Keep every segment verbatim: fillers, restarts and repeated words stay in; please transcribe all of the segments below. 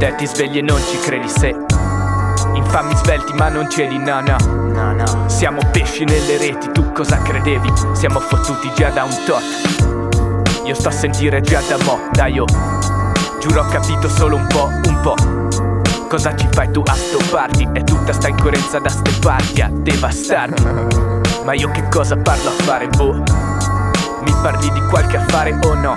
te ti svegli e non ci credi se infami svelti ma non cedi, no no no no. Siamo pesci nelle reti, tu cosa credevi? Siamo fottuti già da un tot. Io sto a sentire già da mo', dai io giuro ho capito solo un po', un po'. Cosa ci fai tu a stopparti? È tutta sta incoerenza da ste parti a devastarmi. Ma io che cosa parlo a fare, boh? Mi parli di qualche affare o no?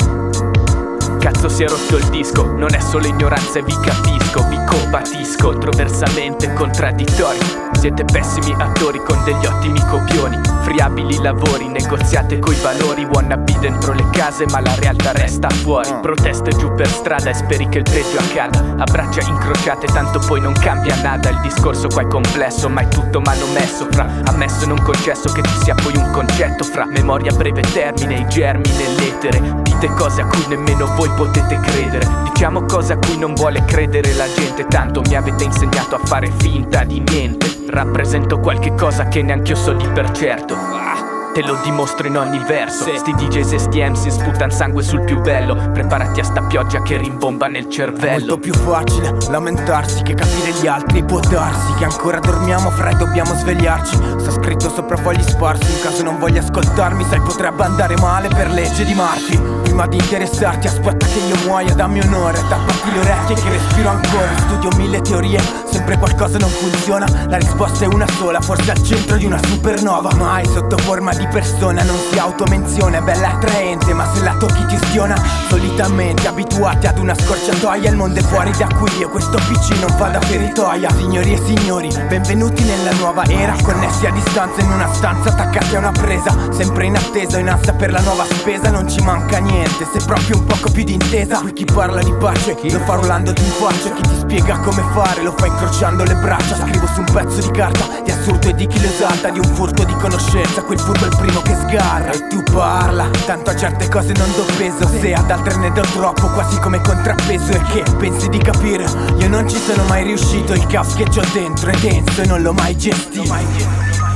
Cazzo si è rotto il disco, non è solo ignoranza e vi capisco, vi compatisco, controversamente contraddittori. Siete pessimi attori con degli ottimi copioni, friabili lavori, negoziate coi valori, wannabe dentro le case ma la realtà resta fuori. Proteste giù per strada e speri che il peggio accada, a braccia incrociate tanto poi non cambia nada. Il discorso qua è complesso ma è tutto manomesso fra ammesso e non concesso che ci sia poi un concetto fra memoria a breve termine, i germi nell'etere. Dite cose a cui nemmeno voi potete credere, diciamo cose a cui non vuole credere la gente. Tanto mi avete insegnato a fare finta di niente. Rappresento qualche cosa che neanche io so di per certo, te lo dimostro in ogni verso. Sti D Js e sti M C sputan sangue sul più bello, preparati a sta pioggia che rimbomba nel cervello. È molto più facile lamentarsi che capire gli altri. Può darsi che ancora dormiamo fra e dobbiamo svegliarci. Sta scritto sopra fogli sparsi, in caso non voglia ascoltarmi sai potrebbe andare male per legge di Murphy. Prima di interessarti aspetta che io muoia, dammi onore, tappati le orecchie che respiro ancora. Studio mille teorie, sempre qualcosa non funziona. La risposta è una sola, forse al centro di una supernova. Mai sotto forma di persona, non si automenziona. È bella attraente ma se la tocchi ti ustiona. Solitamente abituati ad una scorciatoia, il mondo è fuori da qui e questo P C non fa da feritoia. Signori e signori, benvenuti nella nuova era, connessi a distanza in una stanza attaccati a una presa. Sempre in attesa, in ansia per la nuova spesa, non ci manca niente se proprio un poco più di intesa. Qui chi parla di pace lo fa rolandoti in faccia, chi ti spiega come fare lo fa incrociando le braccia. Scrivo su un pezzo di carta di assurdo e di chi lo esalta, di un furto di conoscenza, quel furbo è il primo che sgarra. E tu parla, tanto a certe cose non do peso, se ad altre ne do troppo quasi come contrappeso. E che pensi di capire? Io non ci sono mai riuscito, il caos che c'ho dentro è denso e non l'ho mai gestito.